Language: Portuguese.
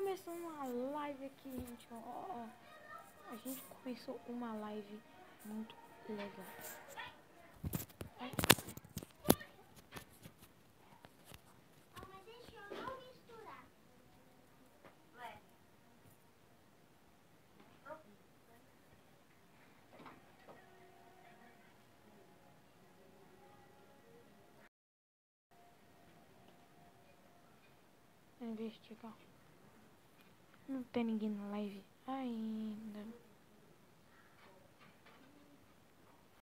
começando uma live aqui, gente, ó. A gente começou uma live muito legal. Mas deixa eu não misturar. Investigar. Não tem ninguém na live ainda.